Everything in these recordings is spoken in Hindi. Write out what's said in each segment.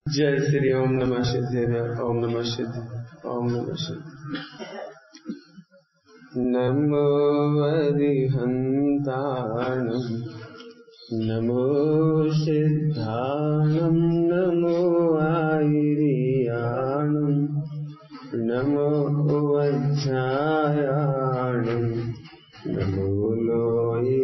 जय श्री ओम नमः सिद्धेभ्य ओम नमः सिद्धेभ्य ओम नमः सिद्धेभ्य। नमो वरिहन्ताणं नमो सिद्धाणं नमो आयिरियाणं नमो वज्रायाणं नमो लोये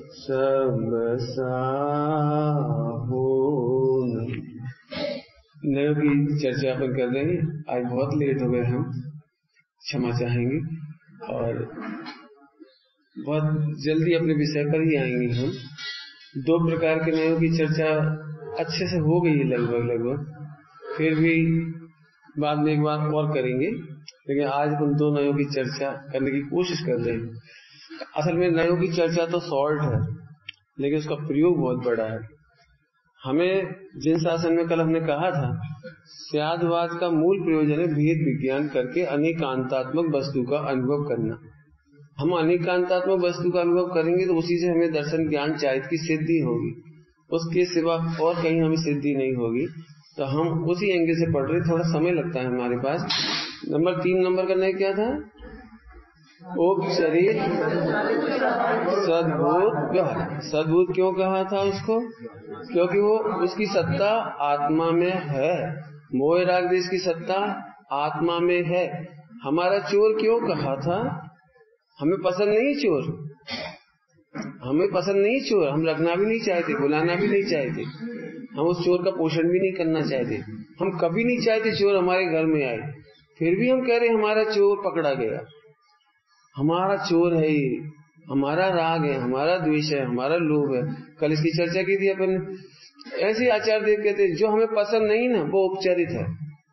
सबसाहोन। नयों की चर्चा अपन कर रहे हैं। आज बहुत लेट हो गए, हम क्षमा चाहेंगे और बहुत जल्दी अपने विषय पर ही आएंगे। हम दो प्रकार के नयों की चर्चा अच्छे से हो गई है लगभग, फिर भी बाद में एक बार और करेंगे, लेकिन आज हम दो नयों की चर्चा करने की कोशिश कर रहे हैं। असल में नयों की चर्चा तो शॉर्ट है, लेकिन उसका प्रयोग बहुत बड़ा है। हमें जिन शासन में कल हमने कहा था, स्यादवाद का मूल प्रयोजन है भेद विज्ञान करके अनेकांतात्मक वस्तु का अनुभव करना। हम अनेकांतात्मक वस्तु का अनुभव करेंगे तो उसी से हमें दर्शन ज्ञान चाहित की सिद्धि होगी, उसके सिवा और कहीं हमें सिद्धि नहीं होगी। तो हम उसी एंगल से पढ़ रहे, थोड़ा समय लगता है हमारे पास। नंबर 3 नंबर का नय क्या था? उपचरित सद्भूत व्यवहार। सद्भूत क्यों कहा था उसको? क्योंकि वो उसकी सत्ता आत्मा में है। मोह राग देश की सत्ता आत्मा में है। हमारा चोर क्यों कहा था? हमें पसंद नहीं चोर, हमें पसंद नहीं चोर, हम रखना भी नहीं चाहते, बुलाना भी नहीं चाहते, हम उस चोर का पोषण भी नहीं करना चाहते, हम कभी नहीं चाहते चोर हमारे घर में आए। फिर भी हम कह रहे हमारा चोर पकड़ा गया, हमारा चोर है ये, हमारा राग है, हमारा द्वेष है, हमारा लोभ है। कल इसकी चर्चा की थी अपन। ऐसे आचार्य देव कहते जो हमें पसंद नहीं ना वो उपचरित है।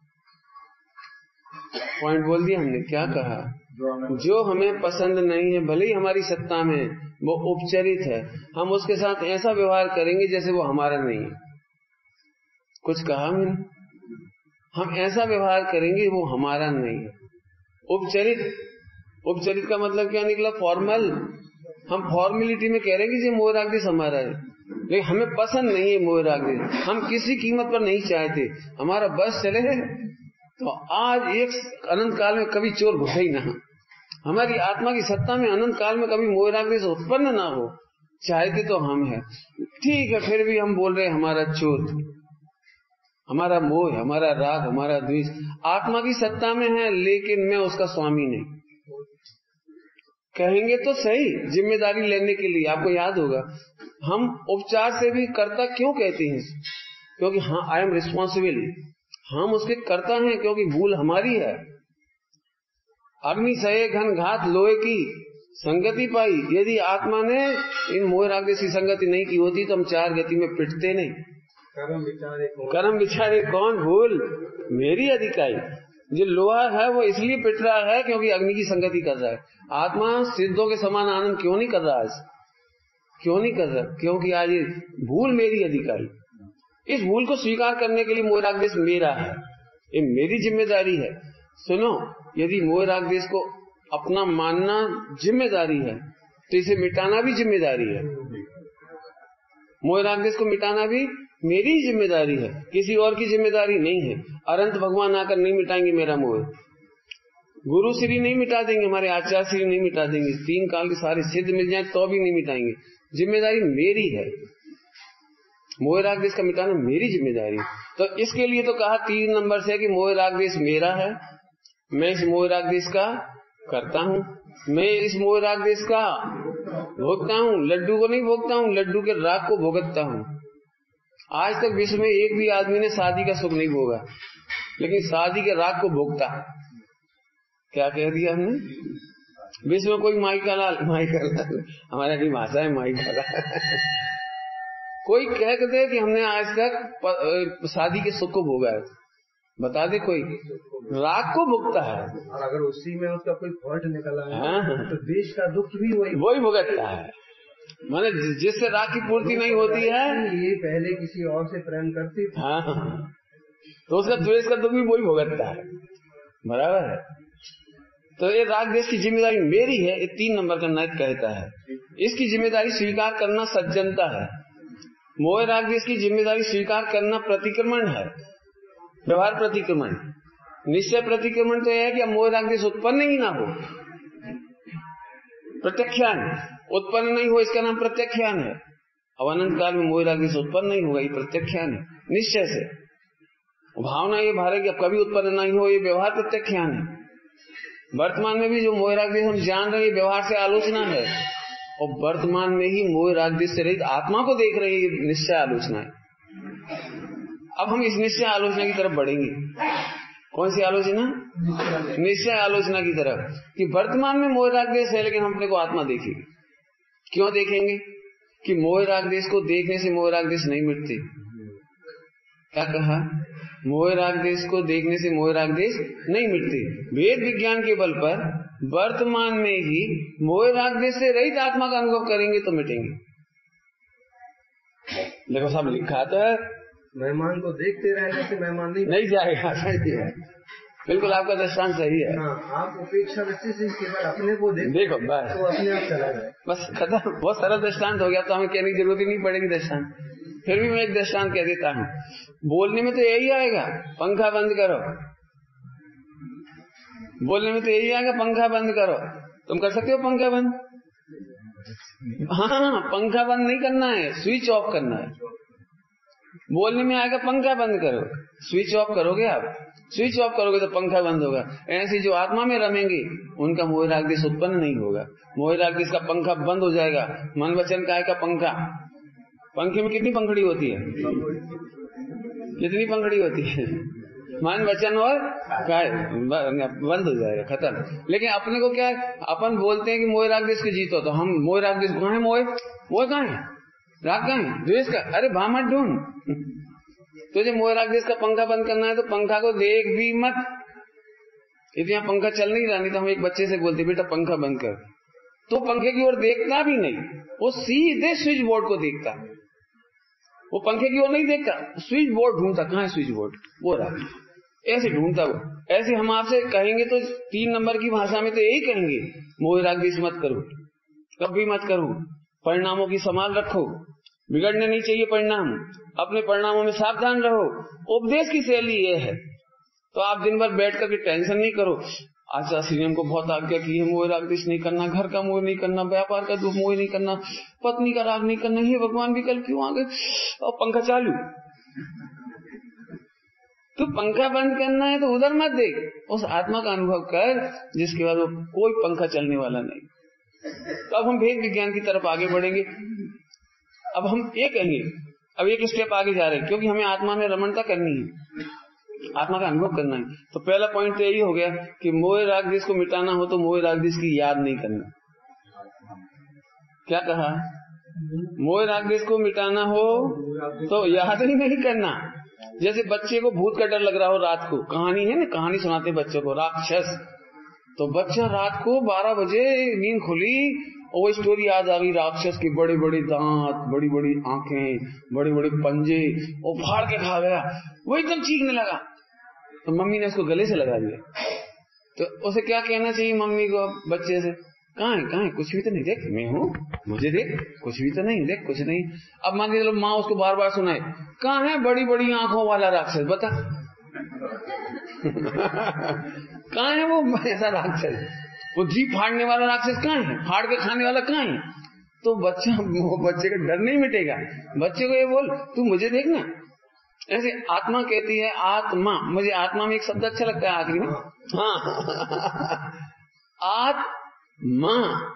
पॉइंट बोल दिया हमने। क्या कहा? जो हमें पसंद नहीं है, भले ही हमारी सत्ता में, वो उपचरित है। हम उसके साथ ऐसा व्यवहार करेंगे जैसे वो हमारा नहीं है। कुछ कहा मैंने? हम ऐसा व्यवहार करेंगे वो हमारा नहीं है। उपचरित, उपचरित का मतलब क्या निकला? फॉर्मल। हम फॉर्मेलिटी में कह रहे हैं कि ये मोह राग देश हमारा है, लेकिन हमें पसंद नहीं है मोह राग देश, हम किसी कीमत पर नहीं चाहते। हमारा बस चले तो आज एक अनंत काल में कभी चोर घुसे ही ना, हमारी आत्मा की सत्ता में अनंत काल में कभी मोह राग देश उत्पन्न ना हो। चाहते तो हम है, ठीक है, फिर भी हम बोल रहे हैं हमारा चोर, हमारा मोह, हमारा राग, हमारा द्वेष आत्मा की सत्ता में है, लेकिन मैं उसका स्वामी नहीं। कहेंगे तो सही, जिम्मेदारी लेने के लिए। आपको याद होगा हम उपचार से भी कर्ता क्यों कहते हैं? क्योंकि हाँ, आई एम रिस्पॉन्सिबल, हम उसके कर्ता हैं, क्योंकि भूल हमारी है। अग्नि सहे घन घात लोहे की संगति पाई। यदि आत्मा ने इन मोह राग की संगति नहीं की होती तो हम 4 गति में पिटते नहीं। कर्म विचारे कौन? भूल मेरी अधिकाई। जो लोहा है वो इसलिए पिट रहा है क्योंकि अग्नि की संगति कर रहा है। आत्मा सिद्धों के समान आनंद क्यों नहीं कर रहा आज? क्यों नहीं कर रहा? क्योंकि आज ये भूल मेरी अधिकारी। इस भूल को स्वीकार करने के लिए मोह राग देश मेरा है, ये मेरी जिम्मेदारी है। सुनो, यदि मोह राग देश को अपना मानना जिम्मेदारी है तो इसे मिटाना भी जिम्मेदारी है। मोह राग देश को मिटाना भी मेरी जिम्मेदारी है, किसी और की जिम्मेदारी नहीं है। अनंत भगवान आकर नहीं मिटाएंगे मेरा मोह, गुरु श्री नहीं मिटा देंगे, हमारे आचार्य श्री नहीं मिटा देंगे, 3 काल के सारे सिद्ध मिल जाए तो भी नहीं मिटाएंगे। जिम्मेदारी मेरी है, मोह राग देश का मिटाना मेरी जिम्मेदारी। तो इसके लिए तो कहा 3 नंबर से कि मोह राग देश मेरा है, मैं इस मोह राग देश का करता हूँ, मैं इस मोह राग देश का भोगता हूँ। लड्डू को नहीं भोगता हूँ, लड्डू के राग को भोगता हूँ। आज तक विश्व में एक भी आदमी ने शादी का सुख नहीं भोगा, लेकिन शादी के राग को भोगता। क्या कह दिया हमने? विश्व में कोई माई का लाल, हमारे की भाषा है माई का लाल। कोई कह दे कि हमने आज तक शादी के सुख को भोगा है, बता दे कोई। राग को भुगता है, और अगर उसी में उसका कोई फॉल्ट निकला है तो देश का दुख भी वही भुगतता है। माने जिससे राग की पूर्ति नहीं होती है, ये पहले किसी और से प्रेम करती थी, हाँ, तो उसका द्वेष का दुख भी वही भुगतता है। बराबर है। तो ये राग देश की जिम्मेदारी मेरी है, ये 3 नंबर का नय कहता है। इसकी जिम्मेदारी स्वीकार करना सज्जनता है। मोह राग देश की जिम्मेदारी स्वीकार करना प्रतिक्रमण है। व्यवहार प्रतिक्रमण। निश्चय प्रतिक्रमण तो यह है कि अब मोह राग द्वेष उत्पन्न ही ना हो। प्रत्याख्यान उत्पन्न नहीं हो, इसका नाम प्रत्याख्यान है। अब अनंत काल में मोह राग द्वेष उत्पन्न नहीं होगा, ये प्रत्याख्यान है। निश्चय से भावना ये भारे कि अब कभी उत्पन्न नहीं हो, ये व्यवहार प्रत्याख्यान है। वर्तमान में भी जो मोह राग द्वेष हम जान रहे हैं, व्यवहार से आलोचना है, और वर्तमान में ही मोह राग द्वेष से रहित आत्मा को देख रहे हैं, ये निश्चय आलोचना है। अब हम इस निश्चय आलोचना की तरफ बढ़ेंगे। कौन सी आलोचना? निश्चय आलोचना की तरफ, कि वर्तमान में मोह राग द्वेष है, लेकिन हम अपने को आत्मा देखेंगे। क्यों देखेंगे? कि मोह राग द्वेष को देखने से मोह राग द्वेष नहीं मिटते। क्या कहा? मोह राग द्वेष को देखने से मोह राग द्वेष नहीं मिटते। वेद विज्ञान के बल पर वर्तमान में ही मोह राग द्वेष से रहित आत्मा का अनुभव करेंगे तो मिटेंगे। देखो सब लिखा तो है, मेहमान को देखते रहने से मेहमान नहीं जाएगा। सही है, बिल्कुल आपका दृष्टांत सही है। आप उपेक्षा दृष्टि से केवल अपने को देखो बस, तो अपने आप चला जाए, बस खत्म। बहुत सरल दृष्टांत हो गया, तो हमें कहने की जरूरत ही नहीं पड़ेगी दृष्टांत। फिर भी मैं एक दृष्टांत कह देता हूँ। बोलने में तो यही आएगा, पंखा बंद करो। बोलने में तो यही आएगा, पंखा बंद करो। तुम कर सकते हो पंखा बंद? हाँ, पंखा बंद नहीं करना है, स्विच ऑफ करना है। बोलने में आएगा पंखा बंद करो, स्विच ऑफ करोगे आप, स्विच ऑफ करोगे तो पंखा बंद होगा। ऐसे जो आत्मा में रमेंगे उनका मोह राग द्वेष उत्पन्न नहीं होगा। मोह राग द्वेष का पंखा बंद हो जाएगा। मन वचन काय का पंखा, पंखे में कितनी पंखड़ी होती है? कितनी पंखड़ी होती है? मन वचन और काय बंद हो जाएगा, खत्म। लेकिन अपने को क्या है, अपन बोलते हैं कि मोह राग द्वेष को जीतो, तो हम मोह राग द्वेष कहाँ है? मोह कहाँ है? राग कहाँ है? द्वेष का? अरे भामट ढूंढ। तुझे मोह राग द्वेष का पंखा बंद करना है तो पंखा को देख भी मत। यदि यहाँ पंखा चल नहीं रहा, नहीं तो हम एक बच्चे से बोलते बेटा पंखा बंद कर, तो पंखे की ओर देखता भी नहीं, वो सीधे स्विच बोर्ड को देखता। वो पंखे की ओर नहीं देखता, स्विच बोर्ड ढूंढता, कहाँ है स्विच बोर्ड? वो राग, ऐसे ढूंढता वो। ऐसे हम आपसे कहेंगे तो 3 नंबर की भाषा में तो यही कहेंगे, मोह राग द्वेष मत करो, कभी मत करो, परिणामों की संभाल रखो, बिगड़ने नहीं चाहिए परिणाम, अपने परिणामों में सावधान रहो। उपदेश की शैली ये है। तो आप दिन भर बैठ करके टेंशन नहीं करो, आचार्य श्री हमको बहुत आज्ञा की है, मोह राग द्वेष नहीं करना, घर का मोह नहीं करना, व्यापार का मोह नहीं करना, पत्नी का राग नहीं करना, हे भगवान विकल्प क्यों आ गए? और पंखा चालू, तो पंखा बंद करना है तो उधर मत देख, उस आत्मा का अनुभव कर जिसके बाद वो कोई पंखा चलने वाला नहीं। तो अब हम भेद विज्ञान की तरफ आगे बढ़ेंगे। अब हम ये कहेंगे, अब एक स्टेप आगे जा रहे हैं, क्योंकि हमें आत्मा में रमणता करनी है, आत्मा का अनुभव करना है। तो पहला पॉइंट तो यही हो गया कि मोह राग द्वेष को मिटाना हो तो मोह राग द्वेष की याद नहीं करना। क्या कहा? मोह राग द्वेष को मिटाना हो तो याद ही नहीं करना। जैसे बच्चे को भूत का डर लग रहा हो, रात को कहानी है ना, कहानी सुनाते हैं बच्चों को, राक्षस, तो बच्चा रात को 12 बजे नींद खुली और वो स्टोरी याद आ गई, राक्षस के बड़े बड़े दांत, बड़ी बड़ी आंखें, बड़े बड़े पंजे, वो फाड़ के खा गया। वो एकदम चीखने लगा, तो मम्मी ने उसको गले से लगा दिया। तो उसे क्या कहना चाहिए मम्मी को बच्चे से? कहाँ है? कुछ भी तो नहीं, देख मैं हूँ, मुझे देख, कुछ भी तो नहीं, देख कुछ नहीं। अब मान लीजिए माँ उसको बार बार सुनाए, कहाँ है बड़ी बड़ी आंखों वाला राक्षस, बता। कहाँ है वो ऐसा राक्षस, वो जीभ फाड़ने वाला राक्षस कहाँ है, फाड़ के खाने वाला कहाँ है? तो बच्चे का डर नहीं मिटेगा। बच्चे को ये बोल, तू मुझे देखना। ऐसे आत्मा कहती है, आत्मा, मुझे आत्मा में एक शब्द अच्छा लगता है आखिरी में, हाँ, आत्मा,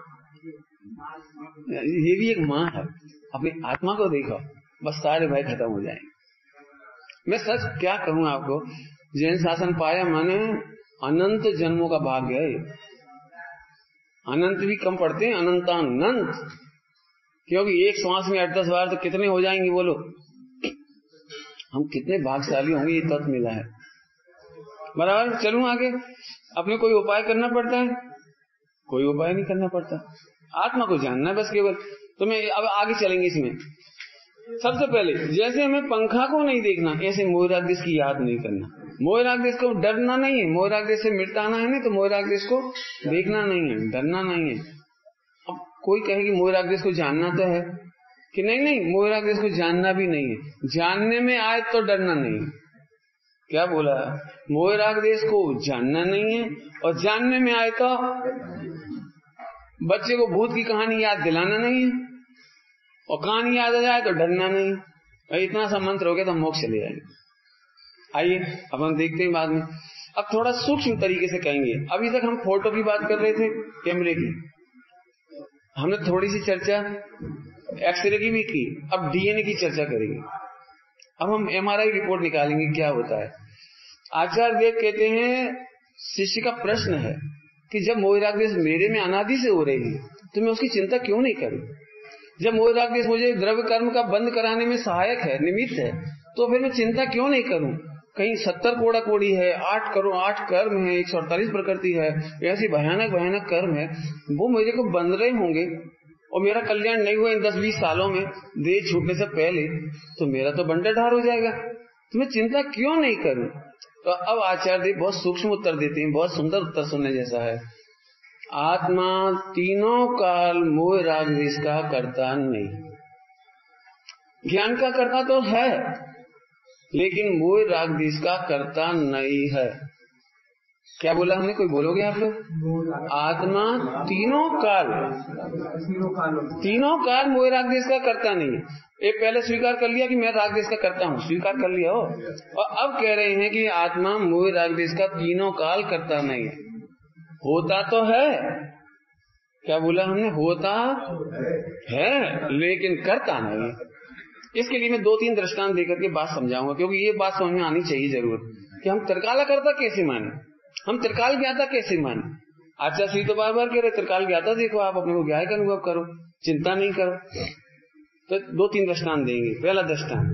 ये भी एक माँ है। अपनी आत्मा को देखो, बस सारे भय खत्म हो जाएंगे। मैं सच क्या कहूँ आपको, जैन शासन पाया माने अनंत जन्मों का भाग्य है। अनंत भी कम पड़ते हैं, अनंतानंत, क्योंकि एक श्वास में 8-10 बार तो कितने हो जाएंगे बोलो। हम कितने भाग्यशाली होंगे, ये तत्व मिला है। बराबर। चलूं आगे, अपने कोई उपाय करना पड़ता है? कोई उपाय नहीं करना पड़ता, आत्मा को जानना है बस केवल। तो मैं अब आगे चलेंगे इसमें। सबसे पहले जैसे हमें पंखा को नहीं देखना, ऐसे मोह राग द्वेष की याद नहीं करना। मोह राग द्वेष को डरना नहीं है, मोह राग द्वेष से मिटाना है, नहीं तो मोह राग द्वेष को देखना नहीं है, डरना नहीं है। अब कोई कहे कि मोह राग द्वेष को जानना तो है, कि नहीं, मोह राग द्वेष को जानना भी नहीं है। जानने में आए तो डरना नहीं, क्या बोला? मोह राग देश को जानना नहीं है, और जानने में आए तो बच्चे को भूत की कहानी याद दिलाना नहीं है, और कहानी याद आ जाए तो डरना नहीं है। इतना सा मंत्र हो गया तो मोक्ष चले जाएंगे। आइए अब हम देखते हैं बाद में। अब थोड़ा सूक्ष्म तरीके से कहेंगे। अभी तक हम फोटो की बात कर रहे थे, कैमरे की, हमने थोड़ी सी चर्चा एक्सरे की भी की, अब डीएनए की चर्चा करेंगे। अब हम एमआरआई रिपोर्ट निकालेंगे क्या होता है। आचार्य देव कहते हैं, शिष्य का प्रश्न है कि जब मोह राग देश मेरे में अनादि से हो रही है तो मैं उसकी चिंता क्यों नहीं करूं? जब मोह राग देश मुझे द्रव्य कर्म का बंद कराने में सहायक है, निमित्त है, तो फिर मैं चिंता क्यों नहीं करूं? कहीं 70 कोड़ा कोड़ी है, 8 करोड़ 8 कर्म है, 148 प्रकृति है, ऐसी भयानक भयानक कर्म है, वो मेरे को बंद रहे होंगे और मेरा कल्याण नहीं हुआ इन 10-20 सालों में, देह छूटने से पहले, तो मेरा तो बंटाढार हो जाएगा, तो मैं चिंता क्यों नहीं करूं? तो अब आचार्य बहुत सूक्ष्म उत्तर देते हैं, बहुत सुंदर उत्तर सुनने जैसा है। आत्मा तीनों काल मोह राग द्वेष का करता नहीं, ज्ञान का करता तो है लेकिन मोह राग द्वेष का करता नहीं है। क्या बोला हमने? कोई बोलोगे आप लोग? आत्मा तीनों काल मोह राग द्वेष का करता नहीं है। ये पहले स्वीकार कर लिया कि मैं राग द्वेष का करता हूँ, स्वीकार कर लिया हो, और अब कह रहे हैं कि आत्मा मोह राग द्वेष का तीनों काल करता नहीं है। होता तो है, क्या बोला हमने? होता है लेकिन करता नहीं। इसके लिए मैं 2-3 दृष्टांत देकर के बात समझाऊंगा, क्योंकि ये बात समझ में आनी चाहिए जरूर कि हम त्रिकाला करता कैसे माने, हम त्रिकाल ज्ञाता कैसे माने। आचार्य श्री तो बार बार कह रहे त्रिकाल ज्ञाता देखो, आप अपने को ज्ञाय का अनुभव करो, चिंता नहीं करो। तो 2-3 दृष्टांत देंगे। पहला दृष्टांत,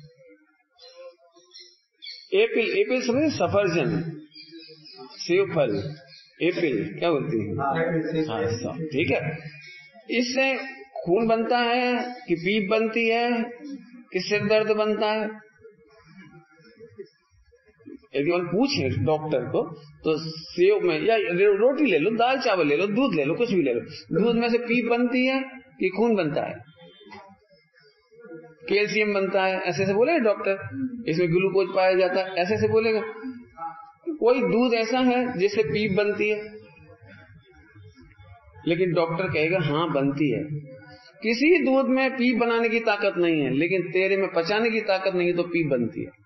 एपिल समझे, सफरजन, सेब फल, एपिल क्या बोलती है? हाँ, ठीक है। इससे खून बनता है कि पीप बनती है कि सिर दर्द बनता है? यदि हम पूछे डॉक्टर को तो सेब में, या रोटी ले लो, दाल चावल ले लो, दूध ले लो, कुछ भी ले लो, दूध में से पीप बनती है कि खून बनता है? कैल्शियम बनता है, ऐसे से बोलेगा डॉक्टर। इसमें ग्लूकोज पाया जाता है, ऐसे से बोलेगा। कोई दूध ऐसा है जिससे पीप बनती है? लेकिन डॉक्टर कहेगा हाँ बनती है। किसी दूध में पीप बनाने की ताकत नहीं है, लेकिन तेरे में पचाने की ताकत नहीं है तो पीप बनती है।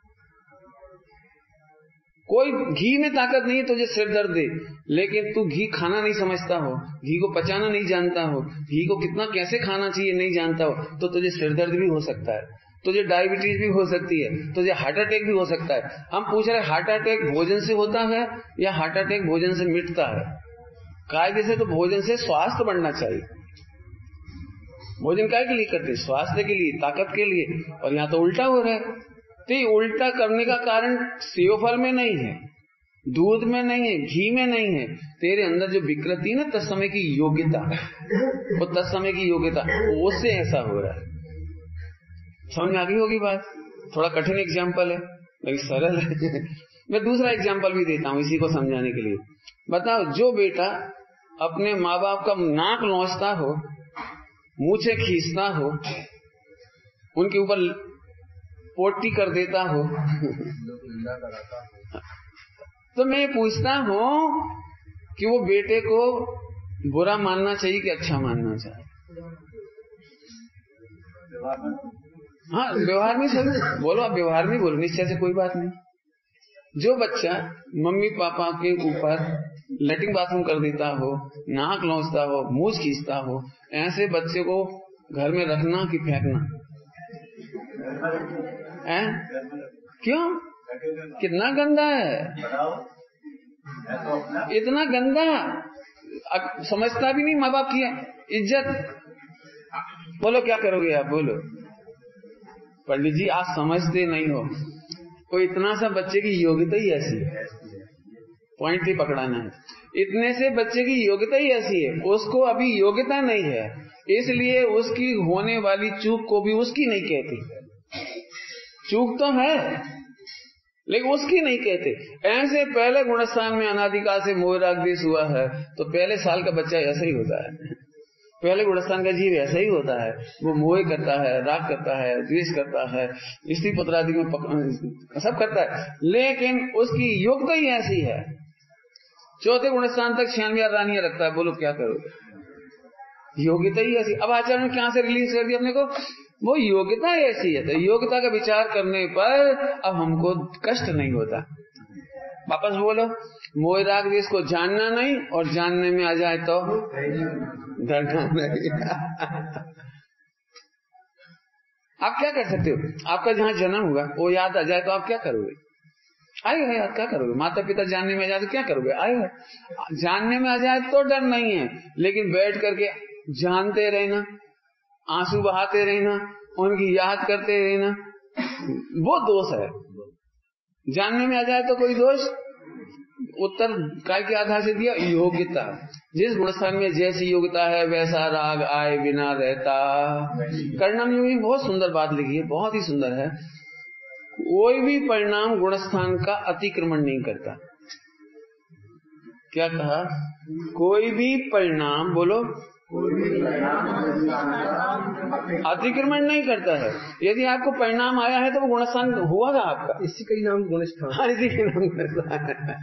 कोई घी में ताकत नहीं है तुझे सिर दर्द दे, लेकिन तू घी खाना नहीं समझता हो, घी को पचाना नहीं जानता हो, घी को कितना कैसे खाना चाहिए नहीं जानता हो, तो तुझे सिर दर्द भी हो सकता है, तुझे डायबिटीज भी हो सकती है, तुझे हार्ट अटैक भी हो सकता है। हम पूछ रहे हार्ट अटैक भोजन से होता है या हार्ट अटैक भोजन से मिटता है? कायदे से तो भोजन से स्वास्थ्य बढ़ना चाहिए। भोजन काय के लिए करते? स्वास्थ्य के लिए, ताकत के लिए, और यहाँ तो उल्टा हो रहा है। तो ये उल्टा करने का कारण सेव फल में नहीं है, दूध में नहीं है, घी में नहीं है, तेरे अंदर जो विकृति है ना, तत्समय की योग्यता, वो तत्समय की योग्यता, उससे ऐसा हो रहा है। समझ में आ गई होगी बात? थोड़ा कठिन एग्जाम्पल है लेकिन सरल है। मैं दूसरा एग्जाम्पल भी देता हूँ इसी को समझाने के लिए। बताओ, जो बेटा अपने माँ बाप का नाक नोचता हो, मूछें खींचता हो, उनके ऊपर पोटी कर देता हो, तो मैं पूछता हूँ कि वो बेटे को बुरा मानना चाहिए कि अच्छा मानना चाहिए? हाँ, व्यवहार में सर बोलो, आप व्यवहार में बोलो, निश्चय से कोई बात नहीं। जो बच्चा मम्मी पापा के ऊपर लेटरिन बाथरूम कर देता हो, नाक नोचता हो, मूछ खींचता हो, ऐसे बच्चे को घर में रखना कि फेंकना? क्यों? कितना गंदा है, इतना गंदा, समझता भी नहीं माँ बाप की इज्जत। बोलो क्या करोगे आप? बोलो। पंडित जी आप समझते नहीं हो, कोई इतना सा बच्चे की योग्यता ही ऐसी है, पॉइंट ही पकड़ाना है। इतने से बच्चे की योग्यता ही ऐसी है, उसको अभी योग्यता नहीं है, इसलिए उसकी होने वाली चूक को भी उसकी नहीं कहती। चूक तो है लेकिन उसकी नहीं कहते। ऐसे पहले गुणस्थान में अनादिकाल से मोह राग द्वेष हुआ है, तो पहले साल का बच्चा ऐसा ही होता है। पहले गुणस्थान का जीव ऐसा ही होता है, वो मोह करता है, राग करता है, द्वेष करता है, स्त्री पुत्र आदि में सब करता है, लेकिन उसकी योग्यता ही ऐसी है। चौथे गुणस्थान तक 96 रानियां रखता है। बोलो क्या करोगे? योग्यता ही ऐसी। अब आचार्य ने क्या से रिलीज कर दिया अपने को? वो योग्यता ऐसी है। तो योग्यता का विचार करने पर अब हमको कष्ट नहीं होता। वापस बोलो, मोह राग द्वेष को जानना नहीं और जानने में आ जाए तो डरना नहीं। आप क्या कर सकते हो? आपका जहाँ जन्म हुआ वो याद आ जाए तो आप क्या करोगे? आएगा याद, क्या करोगे? माता पिता जानने में आ जाए तो क्या करोगे? आएगा। जानने में आ जाए तो डर नहीं है, लेकिन बैठ करके जानते रहना, आंसू बहाते रहना, उनकी याद करते रहना, वो दोष है। जानने में आ जाए तो कोई दोष? उत्तर काय के आधार से दिया? योग्यता। जिस गुणस्थान में जैसी योग्यता है वैसा राग आए बिना रहता। कर्णम योगी बहुत सुंदर बात लिखी है, बहुत ही सुंदर है। कोई भी परिणाम गुणस्थान का अतिक्रमण नहीं करता। क्या कहा? कोई भी परिणाम, बोलो, अतिक्रमण नहीं करता है। यदि आपको परिणाम आया है तो वो गुणस्थान हुआ था आपका, इसी का ही नाम गुणस्थान। इसी के नाम गुणस्थान है।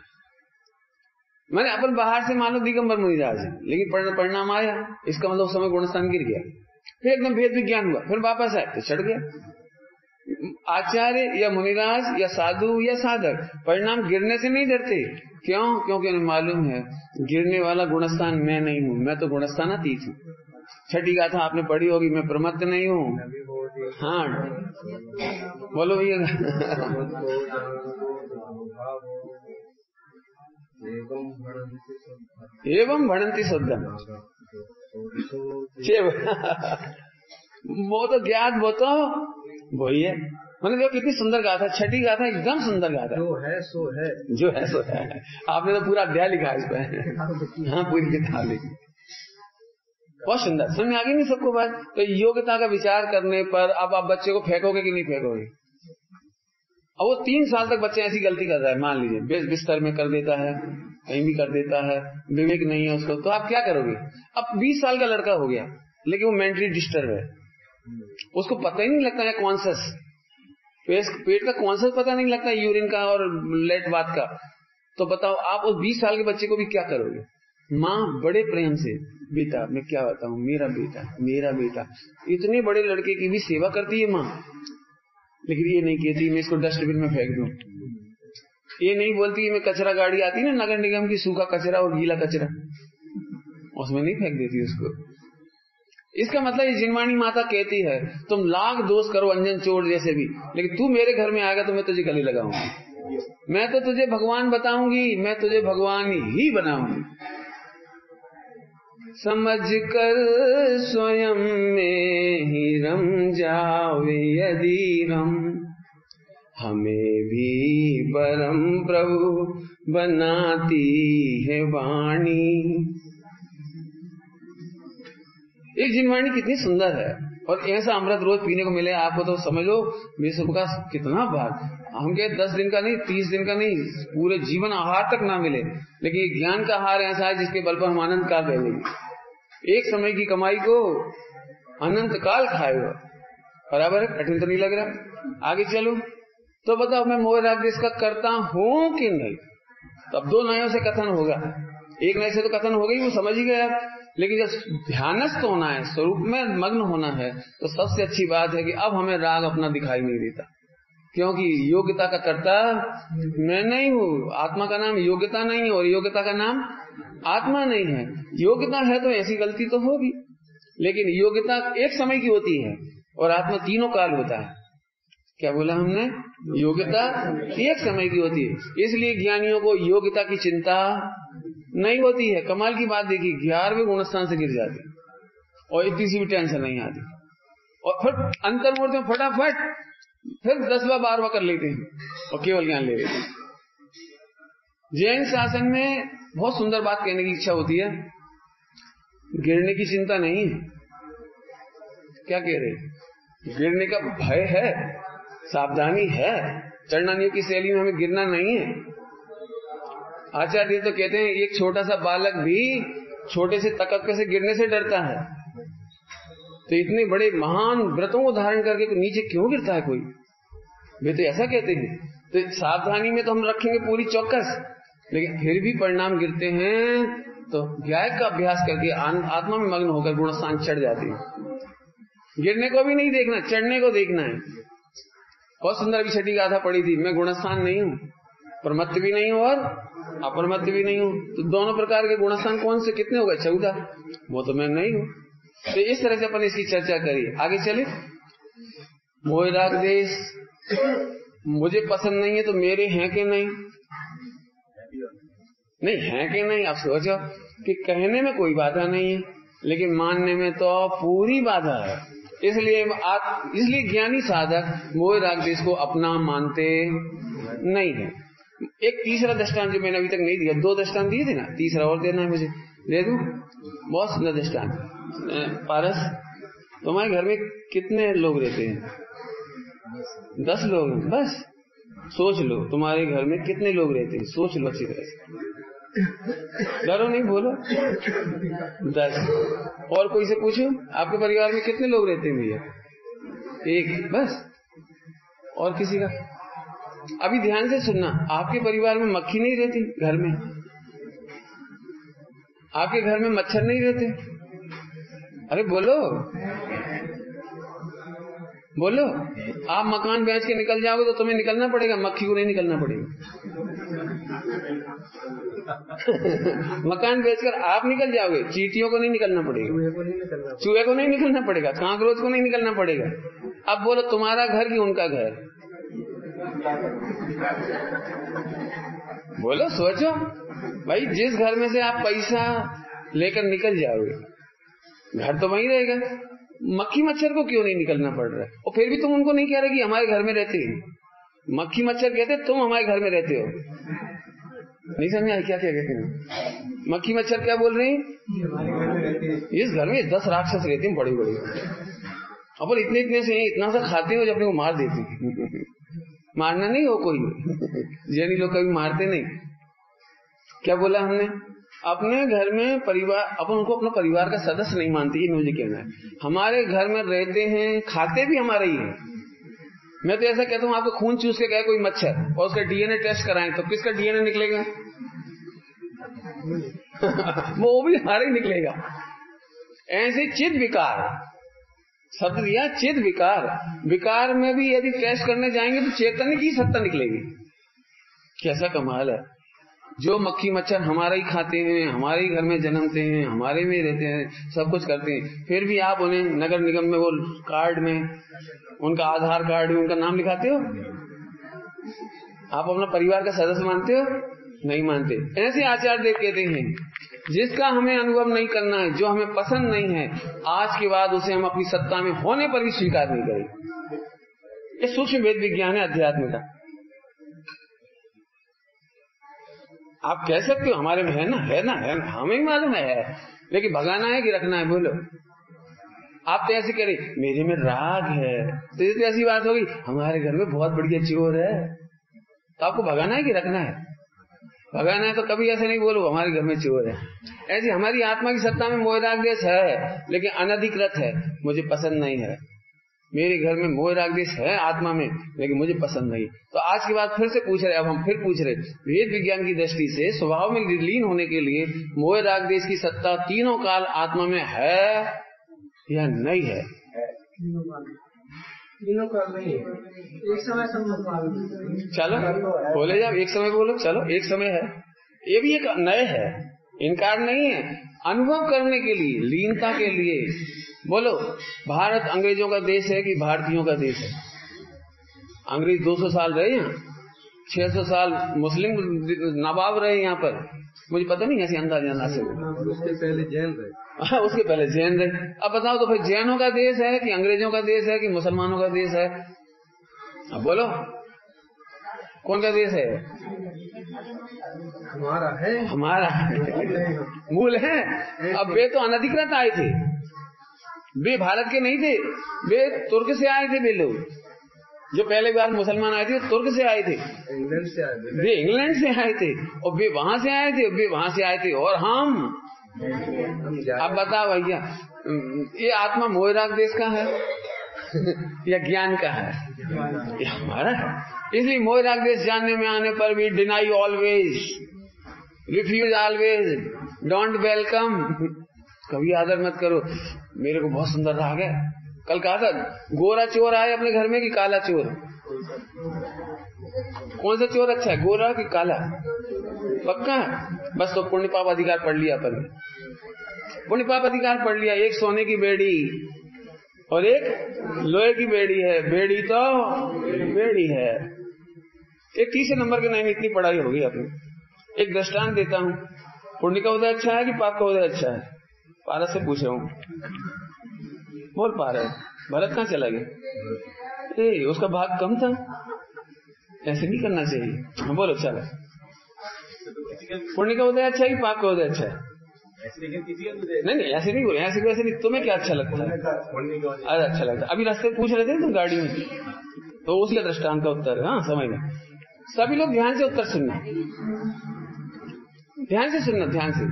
मैंने अपन बाहर से मान लो दिगंबर मुनिराज है, लेकिन परिणाम आया, इसका मतलब उस समय गुणस्थान गिर गया। फिर एकदम भेद विज्ञान हुआ, फिर वापस आए तो चढ़ गया। आचार्य या मुनिराज या साधु या साधक परिणाम गिरने से नहीं डरते। क्यों? क्योंकि उन्हें मालूम है गिरने वाला गुणस्थान मैं नहीं हूँ, मैं तो गुणस्थान अतीत हूँ। छठी गाथा आपने पढ़ी होगी, मैं प्रमत्त नहीं हूँ। हाँ बोलो भैया। एवं भणंति शुद्धम, वो तो ज्ञात, वो तो वही है। मैंने देखो कितनी सुंदर गाथा, छठी गाथा एकदम सुंदर गाथा। जो है सो है, जो है सो है। आपने तो पूरा अध्याय लिखा है इस पर। हाँ पूरी किताब लिखी, बहुत सुंदर। समझ में आ गई नहीं सबको बात? तो योग्यता का विचार करने पर अब आप बच्चे को फेंकोगे कि नहीं फेंकोगे? अब वो 3 साल तक बच्चे ऐसी गलती कर रहा है, मान लीजिए बिस्तर में कर देता है, कहीं भी कर देता है, विवेक नहीं है उसको, तो आप क्या करोगे? अब 20 साल का लड़का हो गया, लेकिन वो मेंटली डिस्टर्ब है, उसको पता ही नहीं लगता है कॉन्सियस, पेट का कॉन्सियस पता नहीं लगता है, यूरिन का और लेट बात का। तो बताओ आप उस 20 साल के बच्चे को भी क्या करोगे? माँ बड़े प्रेम से, बेटा मैं क्या बताऊं, मेरा बेटा मेरा बेटा, इतने बड़े लड़के की भी सेवा करती है माँ, लेकिन ये नहीं कहती मैं इसको डस्टबिन में फेंक दूं। ये नहीं बोलती मैं कचरा गाड़ी आती है ना नगर निगम की, सूखा कचरा और गीला कचरा, उसमें नहीं फेंक देती उसको। इसका मतलब ये जिनवाणी माता कहती है तुम लाख दोष करो अंजन चोर जैसे भी, लेकिन तू मेरे घर में आएगा तो मैं तुझे गले लगाऊंगी, मैं तो तुझे भगवान बताऊंगी, मैं तुझे भगवान ही बनाऊंगी। समझ कर स्वयं में ही रम जावे यदि रम, हमें भी परम प्रभु बनाती है वाणी। एक जिनवाणी कितनी सुंदर है, और ऐसा अमृत रोज पीने को मिले आपको तो समझ लो विश्व का कितना भाग। हम कहे 10 दिन का नहीं, 30 दिन का नहीं, पूरे जीवन आहार तक ना मिले, लेकिन ये ज्ञान का आहार ऐसा है जिसके बल पर हम अनंत काल रह लेंगे। एक समय की कमाई को अनंत काल खाएगा, बराबर है? कठिन तो नहीं लग रहा? आगे चलो तो बताओ मैं मोह राग द्वेष का करता हूं कि नहीं? तो अब 2 नयों से कथन होगा, एक नए से तो कथन हो गई, वो समझ ही गया। लेकिन जब ध्यानस्थ होना है, स्वरूप में मग्न होना है, तो सबसे अच्छी बात है कि अब हमें राग अपना दिखाई नहीं देता, क्योंकि योग्यता का कर्ता मैं नहीं हूँ। आत्मा का नाम योग्यता नहीं है और योग्यता का नाम आत्मा नहीं है। योग्यता है तो ऐसी गलती तो होगी, लेकिन योग्यता एक समय की होती है और आत्मा तीनों काल होता है। क्या बोला हमने? योग्यता एक समय की होती है, इसलिए ज्ञानियों को योग्यता की चिंता नहीं होती है। कमाल की बात देखिए, 11वें गुणस्थान से गिर जाते और इतनी सी भी टेंशन नहीं आती, और फिर अंतर्मूर्ति में फटाफट फिर 10वां 12वां कर लेते हैं और केवल ज्ञान ले लेते हैं। जैन शासन में बहुत सुंदर बात कहने की इच्छा होती है, गिरने की चिंता नहीं है। क्या कह रहे? गिरने का भय है, सावधानी है, चरणानियों की शैली में हमें गिरना नहीं है। आचार्य तो कहते हैं एक छोटा सा बालक भी छोटे से तकक्के से गिरने से डरता है, तो इतने बड़े महान व्रतों को धारण करके नीचे क्यों गिरता है कोई? वे तो ऐसा कहते हैं। तो सावधानी में तो हम रखेंगे पूरी चौकस, लेकिन फिर भी परिणाम गिरते हैं तो व्यायाम का अभ्यास करके आत्मा में मग्न होकर गुणस्थान चढ़ जाती है। गिरने को भी नहीं देखना, चढ़ने को देखना है। बहुत सुंदर अभी छठी गाथा पड़ी थी, मैं गुणस्थान नहीं हूँ, प्रमत्त भी नहीं हूँ और अपरमत्त भी नहीं हूँ। तो दोनों प्रकार के गुणस्थान कौन से कितने हो गए? 14। वो तो मैं नहीं हूँ। तो इस तरह से अपन इसकी चर्चा करिए। आगे चले। मोह राग देश मुझे पसंद नहीं है तो मेरे हैं कि नहीं? नहीं है कि नहीं? आप सोचो कि कहने में कोई बाधा नहीं है, लेकिन मानने में तो पूरी बाधा है। इसलिए ज्ञानी साधक मोह राग देश को अपना मानते नहीं है। एक तीसरा दृष्टांत जो मैंने अभी तक नहीं दिया, 2 दृष्टांत दिए थे ना, तीसरा और देना है मुझे, दे दूं? बहुत सुंदर दृष्टांत। पारस, तुम्हारे घर में कितने लोग रहते हैं? 10 लोग हैं बस। सोच लो तुम्हारे घर में कितने लोग रहते हैं, सोच लो अच्छी तरह से, डरो नहीं, बोलो। 10। और कोई से पूछो आपके परिवार में कितने लोग रहते हैं भैया? 1 बस। और किसी का? अभी ध्यान से सुनना, आपके परिवार में मक्खी नहीं रहती घर में? आपके घर में मच्छर नहीं रहते? अरे बोलो बोलो। आप मकान बेच के निकल जाओगे तो तुम्हें निकलना पड़ेगा, मक्खी को नहीं निकलना पड़ेगा। मकान बेचकर आप निकल जाओगे, चींटियों को नहीं निकलना पड़ेगा, चूहे को नहीं निकलना पड़ेगा, कांकरोच को नहीं निकलना पड़ेगा। अब बोलो तुम्हारा घर कि उनका घर? बोलो, सोचो भाई। जिस घर में से आप पैसा लेकर निकल जाओगे, घर तो वहीं रहेगा। मक्खी मच्छर को क्यों नहीं निकलना पड़ रहा है? और फिर भी तुम उनको नहीं कह रहे कि हमारे घर में रहते हैं। मक्खी मच्छर कहते तुम हमारे घर में रहते हो। नहीं समझ आया क्या कहते हैं? मक्खी मच्छर क्या बोल रहे हैं? इस घर में 10 राक्षस रहते हैं, बड़ी बड़ी। अब इतने से इतना सा खाते हो जब अपने को मार देते हैं। मारना नहीं हो कोई, जैनी लोग कभी मारते नहीं। क्या बोला हमने? अपने घर में परिवार, अपन उनको अपना परिवार का सदस्य नहीं मानते, ये मुझे कहना है। हमारे घर में रहते हैं, खाते भी हमारे ही हैं। मैं तो ऐसा कहता हूँ, आपको खून चूस के गए कोई मच्छर और उसका डीएनए टेस्ट कराएं तो किसका डीएनए निकलेगा? वो भी हमारा ही निकलेगा। ऐसे चिद विकार, शब्द दिया चिद विकार। विकार में भी यदि टेस्ट करने जाएंगे तो चैतन्य की सत्ता निकलेगी। कैसा कमाल है। जो मक्खी मच्छर हमारा ही खाते हैं, हमारे ही घर में जन्मते हैं, हमारे में रहते हैं, सब कुछ करते हैं, फिर भी आप उन्हें नगर निगम में वो कार्ड में उनका आधार कार्ड में उनका नाम लिखाते हो? आप अपना परिवार का सदस्य मानते हो? नहीं मानते। ऐसे आचार्य देव कहते हैं, जिसका हमें अनुभव नहीं करना है, जो हमें पसंद नहीं है, आज के बाद उसे हम अपनी सत्ता में होने पर भी स्वीकार नहीं करेंगे। ये सूक्ष्म वेद विज्ञान है अध्यात्म का। आप कह सकते हो हमारे में है ना, है ना, है ना, हमें ही मालूम है, लेकिन भगाना है कि रखना है? बोलो। आप तो ऐसे करें, मेरे में राग है, तो ये तो ऐसी बात होगी, हमारे घर में बहुत बढ़िया चोर है, तो आपको भगाना है कि रखना है? भगाना है तो कभी ऐसे नहीं बोलो हमारे घर में चोर है। ऐसी हमारी आत्मा की सत्ता में मोह राग देश है, लेकिन अनधिकृत है, मुझे पसंद नहीं है। मेरे घर में मोह राग देश है आत्मा में, लेकिन मुझे पसंद नहीं। तो आज के बाद फिर से पूछ रहे, अब हम फिर पूछ रहे, वेद विज्ञान की दृष्टि से स्वभाव में लीन होने के लिए मोह राग देश की सत्ता तीनों काल आत्मा में है या नहीं है? तीनों काल नहीं है, एक समय संभव। चलो बोले जाओ, एक समय बोलो। चलो एक समय है, ये भी एक नए है, इनकार नहीं है। अनुभव करने के लिए, लीनता के लिए बोलो। भारत अंग्रेजों का देश है कि भारतीयों का देश है? अंग्रेज 200 साल रहे यहाँ, 600 साल मुस्लिम नवाब रहे यहाँ पर, मुझे पता नहीं ऐसे अंदाजा से। उसके पहले जैन रहे। उसके पहले जैन रहे। अब बताओ तो फिर जैनों का देश है कि अंग्रेजों का देश है कि मुसलमानों का देश है? अब बोलो कौन का देश है? हमारा है, हमारा मूल है। अब वे तो अनधिकृत आए थे, वे भारत के नहीं थे, वे तुर्क से आए थे। वे लोग जो पहले बार मुसलमान आए थे तुर्क से आए थे, इंग्लैंड से आए थे, वे इंग्लैंड से आए थे, और वे वहां से आए थे, वे वहां से आए थे। और हम अब बताओ भैया, ये आत्मा मोह राग देश का है या ज्ञान का है? ये हमारा है। इसलिए मोह राग देश जानने में आने पर भी deny always, refuse always, don't welcome, कभी आदर मत करो। मेरे को बहुत सुंदर राग है, कल कहा था गोरा चोर आए अपने घर में कि काला चोर? कौन सा चोर अच्छा है, गोरा कि काला? पक्का? बस तो पुण्य पाप अधिकार पढ़ लिया अपन, पुण्य पाप अधिकार पढ़ लिया। एक सोने की बेड़ी और एक लोहे की बेड़ी है, बेड़ी तो बेड़ी है। एक 30 नंबर के नहीं, इतनी पढ़ाई होगी अपनी। एक दृष्टांत देता हूँ, पुण्य का उदय अच्छा है कि पाप का उदय अच्छा है? पारस से पूछ रहा हूँ, बोल पा रहे। भरत कहाँ चला गया? उसका भाग कम था, ऐसे नहीं करना चाहिए। हाँ बोलो, चलो। पुण्य का उदय अच्छा है कि पाप का उदय अच्छा है? नहीं नहीं, ऐसे नहीं बोले, ऐसे वैसे नहीं। तुम्हें क्या अच्छा लगता है? अरे अच्छा लगता है। अभी रास्ते पूछ रहे थे तुम गाड़ी में, तो उसके दृष्टांत का उत्तर। हाँ समझ में। सभी लोग ध्यान से उत्तर सुनना, ध्यान से सुनना, ध्यान से।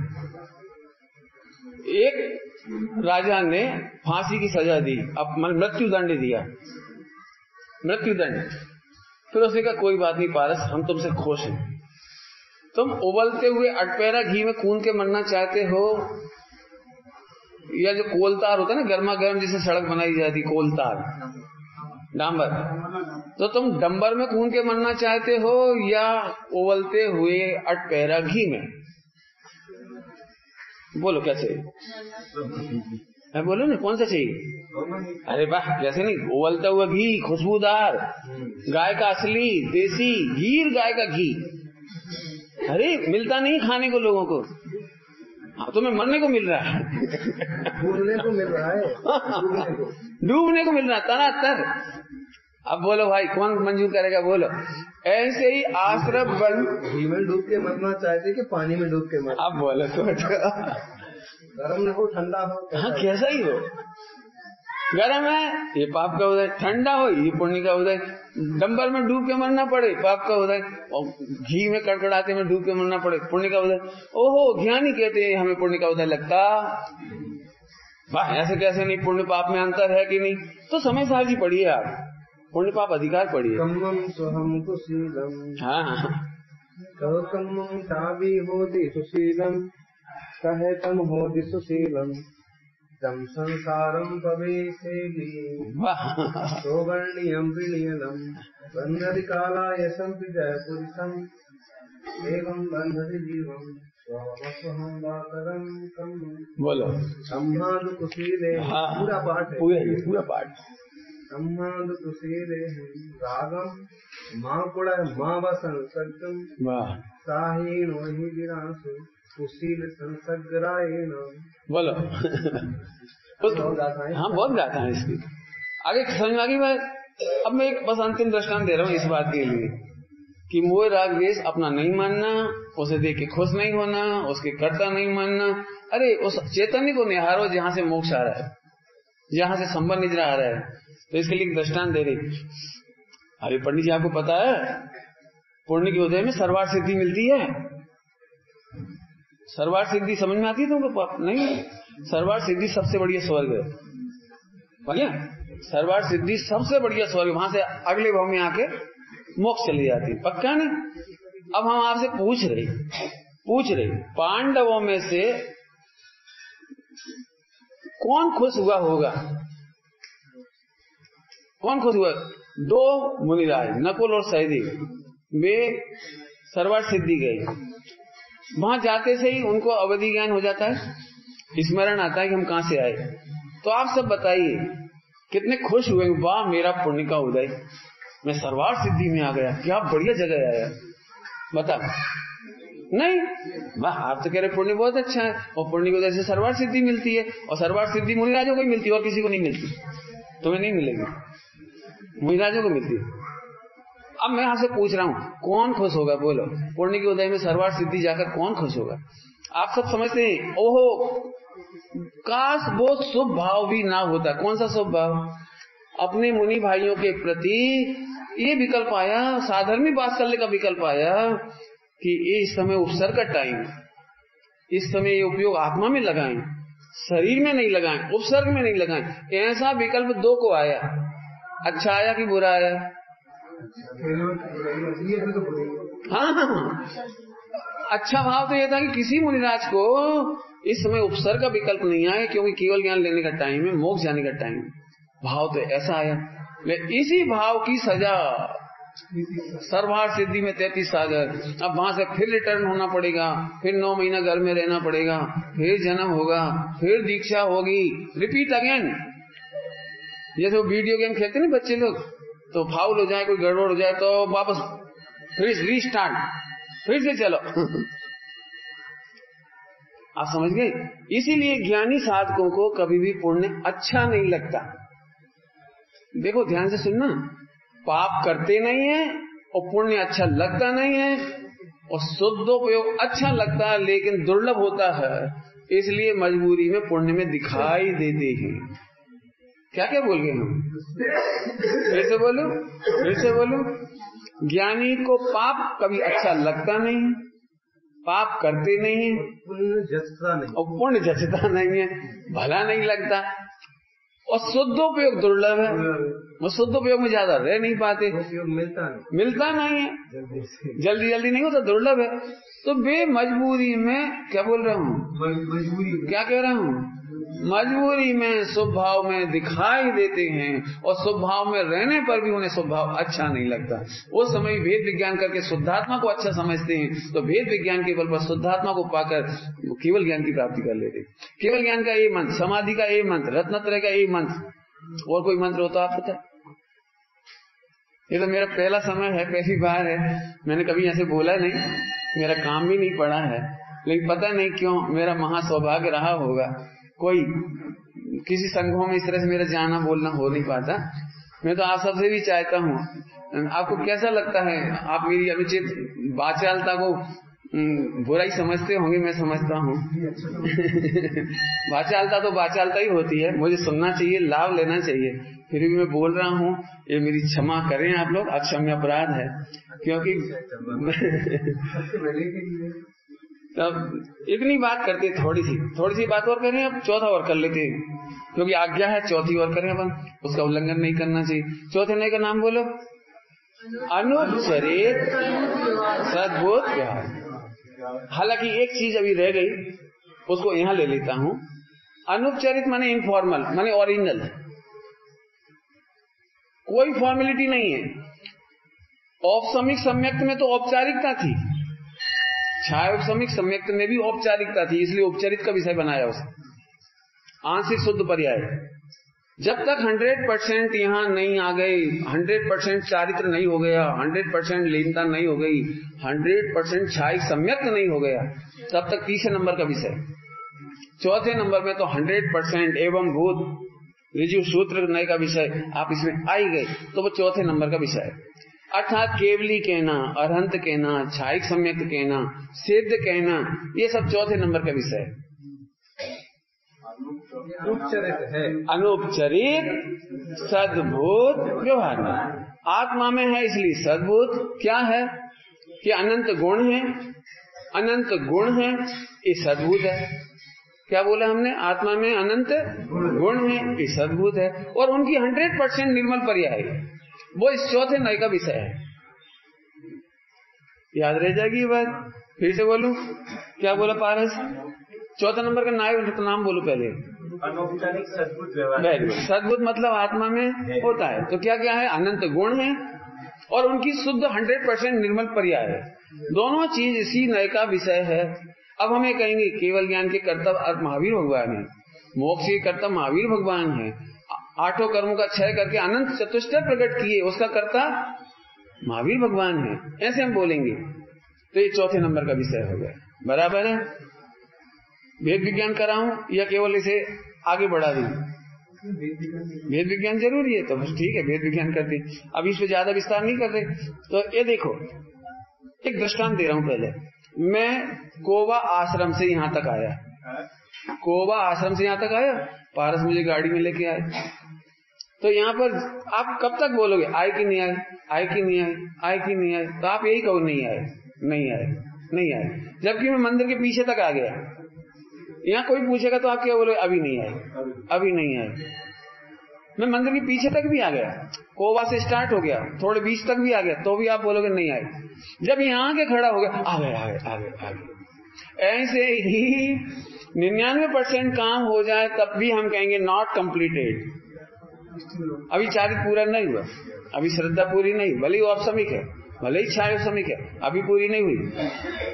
एक राजा ने फांसी की सजा दी, अब मृत्यु दंड दिया, मृत्यु दंड। फिर उसने कहा कोई बात नहीं पारस, हम तुमसे खुश हैं। तुम उबलते हुए अटपैरा घी में कूद के मरना चाहते हो, या जो कोलतार होता है ना गर्मा गर्म जिसे सड़क बनाई जाती, कोलतार डांबर, तो तुम डंबर में कूद के मरना चाहते हो या उबलते हुए अटपैरा घी में? बोलो क्या चाहिए? बोलो ना, कौन सा चाहिए? अरे वाह, कैसे नहीं, उबलता हुआ घी, खुशबूदार, गाय का असली देसी गीर गाय का घी। अरे मिलता नहीं खाने को लोगों को, तुम्हें मरने को मिल रहा है, डूबने को मिल रहा है, डूबने को मिल रहा है तरातर। अब बोलो भाई, कौन मंजूर करेगा? बोलो। ऐसे ही आश्रम बन, घी में डूब के मरना चाहते कि पानी में डूब के मरना? अब बोलो तो गर्म न हो ठंडा हो, हाँ कैसा ही हो। गर्म है ये पाप का उदय, ठंडा हो ये पुण्य का उदय। डंबर में डूब के मरना पड़े पाप का उदय, और घी में कड़कड़ाते में डूब के मरना पड़े पुण्य का उदय। ओहो, ज्ञानी कहते हैं हमें पुण्य का उदय लगता। वाह, ऐसे कैसे नहीं, पुण्य पाप में अंतर है कि नहीं? तो समय साहब जी पढ़िए, आप पुण्य पाप अधिकार पढ़िए। कम्मम स्वहम कुशीलम, हाँ कम्मम ताबी होति सुशीलम, कहे तम होति सुशीलम, तम संसारम पवेसेली, सौवर्णियम प्रणीयलम, बंधति कालाय संपिजय पुरुषम, एवं बंधति जीवम, स्वहम वातरम कम्मम। बोलो। सम्माद कुशीले, पूरा पाठ है, पूरा पाठ। सम्माद कुशीले रागम, माँ कुड़ा माँ वसन सज्जम, साहीनो ही विरासु, कुशील संसग्रायेण। बोलो। हाँ बहुत गाथा है इसकी, आगे समझ आ गई बात। अब मैं एक बस अंतिम दृष्टांत दे रहा हूँ इस बात के लिए कि मोह राग द्वेष अपना नहीं मानना, उसे देख के खुश नहीं होना, उसके कर्ता नहीं मानना। अरे उस चैतन्य को निहारो जहाँ से मोक्ष आ रहा है, जहाँ से संबंध निजरा आ रहा है। तो इसके लिए दृष्टांत दे रही। अरे पंडित जी आपको पता है पुण्य के उदय में सर्वार्थ सिद्धि मिलती है। सर्वार्थ सिद्धि समझ में आती है तुमको? नहीं, सर्वार्थ सिद्धि सबसे बढ़िया स्वर्ग है भैया। सर्वार्थ सिद्धि सबसे बढ़िया स्वर्ग, वहां से अगले भाव में आके मोक्ष चली जाती। पक्का नहीं? अब हम आपसे पूछ रहे पांडवों में से कौन खुश हुआ होगा? कौन खुश हुआ? 2 मुनिराज नकुल और सहदेव, वे सर्वार्थ सिद्धि गए। वहां जाते से ही उनको अवधि ज्ञान हो जाता है, स्मरण आता है कि हम कहां से आए। तो आप सब बताइए कितने खुश हुए? वाह मेरा पुण्य का उदय, मैं सर्वार्थ सिद्धि में आ गया, क्या बढ़िया जगह आया। बता नहीं, वाह आप तो कह रहे पुण्य बहुत अच्छा है, और पुण्य की वजह से सर्वार्थ सिद्धि मिलती है, और सर्वार्थ सिद्धि मुनिराजों को ही मिलती है और किसी को नहीं मिलती। तुम्हें नहीं मिलेगी, मुनिराजों को मिलती है। अब मैं आपसे पूछ रहा हूं कौन खुश होगा? बोलो। पुण्य के उदय में सर्वार्थ सिद्धि जाकर कौन खुश होगा? आप सब समझते हैं ओहो काश वो शुभ भाव भी ना होता। कौन सा शुभ भाव? अपने मुनि भाइयों के प्रति ये विकल्प आया, साधर्मी वात्सल्य का विकल्प आया कि ये इस समय उपसर्ग का टाइम, इस समय ये उपयोग आत्मा में लगाएं, शरीर में नहीं लगाएं, उपसर्ग में नहीं लगाएं। ऐसा विकल्प 2 को आया, अच्छा आया कि बुरा आया? हाँ, अच्छा भाव तो यह था कि किसी मुनिराज को इस समय उपसर्ग का विकल्प नहीं आया, क्योंकि केवल ज्ञान लेने का टाइम है, मोक्ष जाने का टाइम है। भाव तो ऐसा आया। इसी भाव की सजा सर्वहार सिद्धि में 33 सागर। अब वहां से फिर रिटर्न होना पड़ेगा, फिर 9 महीना घर में रहना पड़ेगा, फिर जन्म होगा, फिर दीक्षा होगी, रिपीट अगेन। जैसे वो वीडियो गेम खेलते ना बच्चे लोग, तो फाउल हो जाए, कोई गड़बड़ हो जाए, तो वापस फिर रीस्टार्ट, फिर से चलो। आप समझ गए? इसीलिए ज्ञानी साधकों को कभी भी पुण्य अच्छा नहीं लगता। देखो ध्यान से सुनना, पाप करते नहीं है और पुण्य अच्छा लगता नहीं है, और शुद्धोपयोग अच्छा लगता है लेकिन दुर्लभ होता है, इसलिए मजबूरी में पुण्य में दिखाई देते हैं। क्या क्या बोल गए हम? फिर से बोलो। ज्ञानी को पाप कभी अच्छा लगता नहीं है, पाप करते नहीं है, पुण्य जचता नहीं, और पुण्य जचता नहीं है, भला नहीं लगता, और शुद्धोपयोग दुर्लभ है। वो शुद्धोपयोग में ज्यादा रह नहीं पाते, मिलता नहीं है, जल्दी नहीं होता, दुर्लभ है। तो वे मजबूरी में, क्या बोल रहा हूँ, क्या कह रहा हूँ, मजबूरी में स्वभाव में दिखाई देते हैं, और स्वभाव में रहने पर भी उन्हें स्वभाव अच्छा नहीं लगता। वो समय भेद विज्ञान करके शुद्धात्मा को अच्छा समझते हैं, तो भेद विज्ञान के बल पर शुद्धात्मा को पाकर केवल ज्ञान की प्राप्ति कर लेते। केवल ज्ञान का ये मंत्र, समाधि का ये मंत्र, रत्नत्रय का ये मंत्र, और कोई मंत्र होता आप पता? ये तो मेरा पहला समय है, पहली बार है, मैंने कभी ऐसे बोला नहीं, मेरा काम भी नहीं पड़ा है, लेकिन पता नहीं क्यों मेरा महा सौभाग्य रहा होगा। कोई किसी संघों में इस तरह से मेरा जाना बोलना हो नहीं पाता। मैं तो आप सबसे भी चाहता हूँ, आपको कैसा लगता है? आप मेरी अनुचित वाचालता को बुराई समझते होंगे, मैं समझता हूँ। वाचालता तो वाचालता ही होती है, मुझे सुनना चाहिए, लाभ लेना चाहिए, फिर भी मैं बोल रहा हूँ, ये मेरी क्षमा करें आप लोग, अक्षम्य अपराध है। क्योंकि तब इतनी बात करते, थोड़ी सी बात और करें, अब चौथा और कर लेते हैं, क्योंकि आज्ञा है चौथी और करें अपन, उसका उल्लंघन नहीं करना चाहिए। चौथे नए का नाम बोलो, अनुपचरित सद्भूत व्यवहार। हालांकि एक चीज अभी रह गई, उसको यहाँ ले लेता हूँ। अनुपचरित माने इनफॉर्मल, माने ओरिजिनल, कोई फॉर्मेलिटी नहीं है। औपसमिक सम्यक्त में तो औपचारिकता थी, छायोपसमिक सम्यक्त में भी औपचारिकता थी, इसलिए उपचरित का विषय बनाया उसे। आंशिक शुद्ध पर्याय। जब तक 100% यहाँ नहीं आ गए, 100% चारित्र नहीं हो गया, 100% लीनता नहीं हो गई, 100% छायिक सम्यक्त नहीं हो गया, तब तक तीसरे नंबर का विषय। चौथे नंबर में तो 100% एवं भूत ऋजु सूत्र नए का विषय आप इसमें आ ही गए, तो वो चौथे नंबर का विषय है। अर्थात केवली कहना, अरहंत कहना, छायिक सम्यक्त कहना, सिद्ध कहना, ये सब चौथे नंबर का विषय है। अनुपचरित सद्भूत व्यवहार में आत्मा में है, इसलिए सद्भूत क्या है कि अनंत गुण है, अनंत गुण है, ये सद्भूत है। क्या बोला हमने? आत्मा में अनंत गुण है, ये सद्भूत है, और उनकी 100% निर्मल पर्याय है, वो इस चौथे नए का विषय है। याद रह जाएगी ये बात? फिर से बोलूं, क्या बोला पारस? चौथा नंबर का नाम बोलो पहले। अनौपचारिक सद्भूत व्यवहार। सद्भूत मतलब आत्मा में होता है, तो क्या क्या है? अनंत गुण है और उनकी शुद्ध 100% निर्मल पर्याय है। दोनों चीज इसी नए का विषय है। अब हमें कहेंगे केवल ज्ञान के कर्ता महावीर भगवान है, मोक्ष के कर्ता महावीर भगवान है, आठों कर्मों का क्षय करके अनंत चतुष्टय प्रकट किए, उसका कर्ता महावीर भगवान है, ऐसे हम बोलेंगे, तो ये चौथे नंबर का विषय हो गया। बराबर है? भेद विज्ञान कराऊं या केवल इसे आगे बढ़ा दूं? भेद विज्ञान जरूरी है, तो बस ठीक है, भेद विज्ञान करते, अब इस पे ज्यादा विस्तार नहीं करते। तो ये देखो, एक दृष्टांत दे रहा हूं। पहले मैं कोवा आश्रम से यहाँ तक आया, कोवा आश्रम से यहाँ तक आया, पारस मुझे गाड़ी में लेके आए, तो यहाँ पर आप कब तक बोलोगे आए कि नहीं आए, आए कि नहीं आए, आए कि नहीं आए? तो आप यही कहो नहीं आए, नहीं आए, नहीं आए, जबकि मैं मंदिर के पीछे तक आ गया, यहाँ कोई पूछेगा तो आप क्या बोलोगे? अभी नहीं आए, अभी नहीं आए। मैं मंदिर के पीछे तक भी आ गया, कोबा से स्टार्ट हो गया, थोड़े बीच तक भी आ गया, तो भी आप बोलोगे नहीं आए। जब यहाँ आके खड़ा हो गया, आ गए आ गए आ गए आ गए। ऐसे ही 99% काम हो जाए तब भी हम कहेंगे नॉट कंप्लीटेड, अभी चारित्र पूरा नहीं हुआ, अभी श्रद्धा पूरी नहीं, भले ही औपसमिक है, भले ही छायोपसमिक है, अभी पूरी नहीं हुई।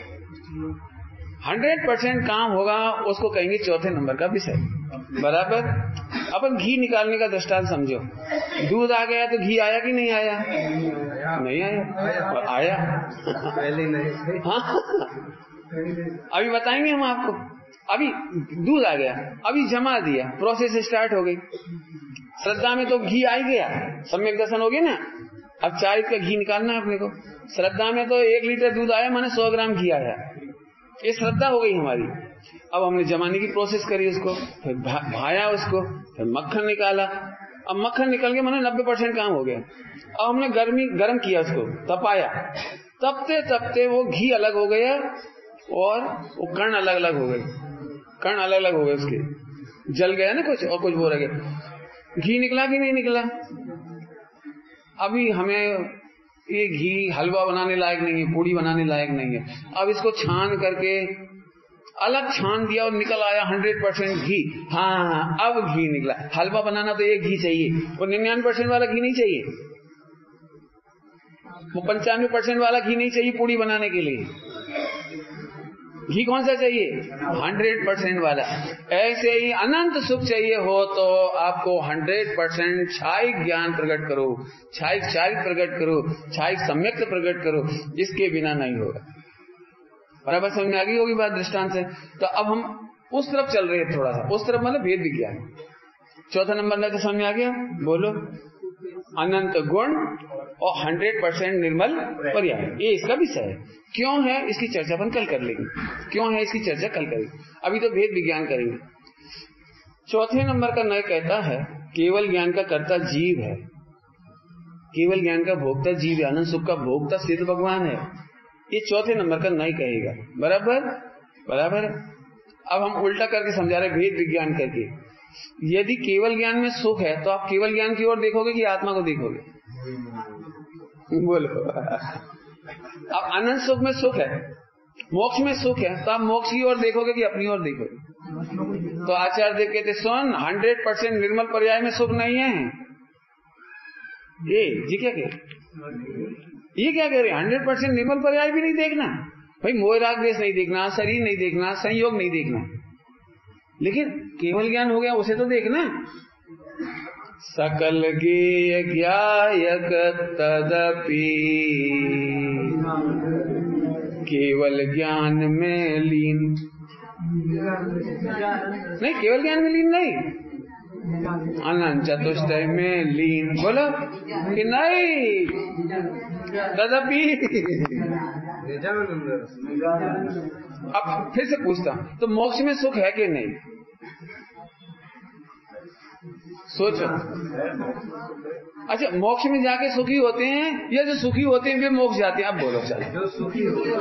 100% काम होगा उसको कहेंगे चौथे नंबर का विषय। बराबर। अपन घी निकालने का दृष्टांत समझो, दूध आ गया तो घी आया कि नहीं आया? नहीं आया, आया पहले नहीं। हाँ, अभी बताएंगे हम आपको। अभी दूध आ गया, अभी जमा दिया, प्रोसेस स्टार्ट हो गई। श्रद्धा में तो घी आ ही गया, सम्यक दर्शन हो गया ना। अब चारित्र का घी निकालना है अपने को। श्रद्धा में तो 1 लीटर दूध आया, माने 100 ग्राम घी आया, ये श्रद्धा हो गई हमारी। अब हमने जमाने की प्रोसेस करी उसको, फिर भाया उसको, फिर मक्खन निकाला। अब मक्खन निकल के माने 90% काम हो गया। अब हमने गर्म किया उसको, तपाया, तपते तपते वो घी अलग हो गया और वो कण अलग अलग हो गए, कण अलग अलग हो गए उसके, जल गया ना कुछ और कुछ वो रह गया। घी निकला कि नहीं निकला? अभी हमें ये घी हलवा बनाने लायक नहीं है, पूड़ी बनाने लायक नहीं है। अब इसको छान करके अलग छान दिया और निकल आया 100% घी। हाँ, अब घी निकला। हलवा बनाना तो एक घी चाहिए, वो 99% वाला घी नहीं चाहिए, वो 95% वाला घी नहीं चाहिए पूड़ी बनाने के लिए। घी कौन सा चाहिए? 100% वाला। ऐसे ही अनंत सुख चाहिए हो तो आपको 100% छायिक ज्ञान प्रकट करो, छायिक चारित्र प्रकट करो, छायिक सम्यक्त प्रकट करो, इसके बिना नहीं होगा। बराबर समझ में आ गई होगी बात दृष्टांत से। तो अब हम उस तरफ चल रहे हैं, थोड़ा सा उस तरफ, मतलब भेद विज्ञान। चौथा नंबर में तो समझ में आ गया, बोलो। अनंत गुण और 100% निर्मल पर्याय, ये इसका विषय है। क्यों है इसकी चर्चा अपन कल कर लेंगे, क्यों है इसकी चर्चा कल करेंगे, अभी तो भेद विज्ञान करेंगे। चौथे नंबर का नय कहता है केवल ज्ञान का कर्ता जीव है, केवल ज्ञान का भोक्ता जीव है, आनंद सुख का भोक्ता सिद्ध भगवान है। ये चौथे नंबर का नय कहेगा। बराबर बराबर। अब हम उल्टा करके समझा रहे, भेद विज्ञान करके। यदि केवल ज्ञान में सुख है तो आप केवल ज्ञान की ओर देखोगे कि आत्मा को देखोगे? बोलो। अब अनंत सुख में सुख है, मोक्ष में सुख है, तो आप मोक्ष की ओर देखोगे कि अपनी ओर देखोगे? तो आचार्य देव कहते सुन, 100% निर्मल पर्याय में सुख नहीं है। ये क्या कह रहे? 100% निर्मल पर्याय भी नहीं देखना भाई, मोह राग द्वेष नहीं देखना, शरीर नहीं देखना, संयोग नहीं देखना, लेकिन केवल ज्ञान हो गया उसे तो देखना। सकल गेय ज्ञायक तदपि केवल ज्ञान में लीन नहीं, केवल ज्ञान में लीन नहीं, अनंत चतुष्टय में लीन। बोलो कि नहीं, तदपि। अब फिर से पूछता हूं, तो मोक्ष में सुख है कि नहीं? सोचो। अच्छा, मोक्ष में जाके सुखी होते हैं या जो सुखी होते हैं वे मोक्ष जाते हैं? अब बोलो चलो, जो सुखी होते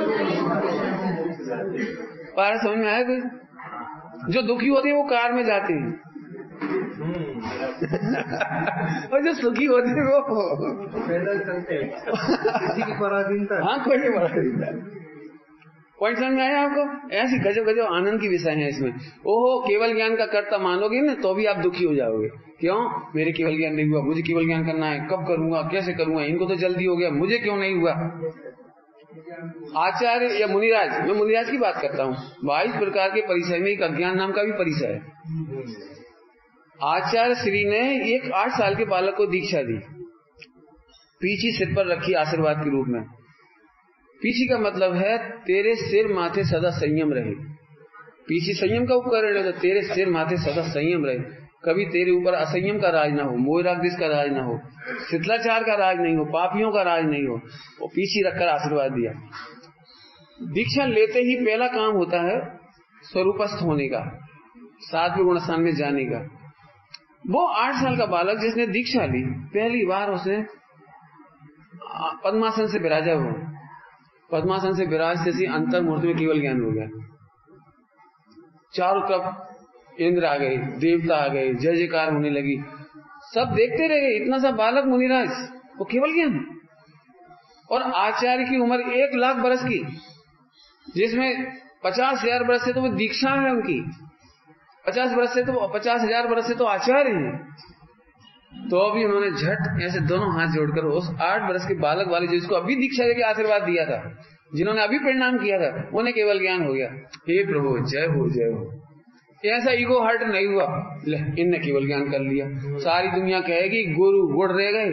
पारा समझ में आया कोई? जो दुखी होते हैं वो कार में जाते हैं और जो सुखी होते हैं वो पैदल चलते हैं। किसी की पराधीनता। हाँ, कोई नहीं पराधीनता। पॉइंट समझ में आया आपको? ऐसी गजब गजब आनंद की विषय है इसमें। ओहो, केवल ज्ञान का कर्ता मानोगे ना तो भी आप दुखी हो जाओगे। क्यों? मेरे केवल ज्ञान नहीं हुआ, मुझे केवल ज्ञान करना है, कब करूंगा, कैसे करूंगा, इनको तो जल्दी हो गया, मुझे क्यों नहीं हुआ? आचार्य या मुनिराज, मैं मुनिराज की बात करता हूँ, 22 प्रकार के परिचय में एक अज्ञान नाम का भी परिचय है। आचार्य श्री ने एक 8 साल के बालक को दीक्षा दी, पीछी सिर पर रखी आशीर्वाद के रूप में। पीछी का मतलब है तेरे सिर माथे सदा संयम रहे। पीछी संयम का उपकरण है, तो तेरे सिर माथे सदा संयम रहे, कभी तेरे ऊपर असंयम का राज ना हो, मोह राग द्वेष का राज ना हो, शिथिलाचार का राज नहीं हो, पापियों का राज नहीं हो। वो पीछी रखकर आशीर्वाद दिया। दीक्षा लेते ही पहला काम होता है स्वरूपस्थ होने का, 7वें गुण स्थान में जाने का। वो 8 साल का बालक जिसने दीक्षा ली, पहली बार उसने पद्मासन से विराजा हुआ, पद्मासन से विराज जैसी अंतर मूर्ति में केवल ज्ञान हो गया। चारों तरफ इंद्र आ गए, देवता आ गए, जय जयकार होने लगी, सब देखते रह गए। इतना सा बालक मुनिराज, वो केवल ज्ञान। और आचार्य की उम्र 1,00,000 बरस की, जिसमें 50,000 बरस से तो वो दीक्षा है उनकी, 50,000 बरस से तो आचार्य हैं। तो अभी उन्होंने झट ऐसे दोनों हाथ जोड़कर उस 8 बरस के बालक वाले जिसको अभी दीक्षा देके आशीर्वाद दिया था, जिन्होंने अभी परिणाम किया था, उन्हें केवल ज्ञान हो गया। हे प्रभु जय हो जय हो। ऐसा ईगो हर्ट नहीं हुआ, ले इनने केवल ज्ञान कर लिया, सारी दुनिया कहेगी गुरु गुड़ रह गए,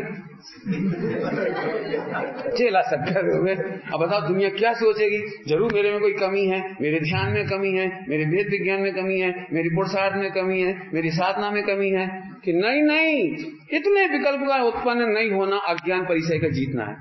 चेला शक्कर हो गए। अब बताओ दुनिया क्या सोचेगी, जरूर मेरे में कोई कमी है, मेरे ध्यान में कमी है, मेरे वेद विज्ञान में कमी है, मेरी पुरुषार्थ में कमी है, मेरी साधना में कमी है। कि नहीं, इतने विकल्प का उत्पन्न नहीं होना अज्ञान परिचय का जीतना है।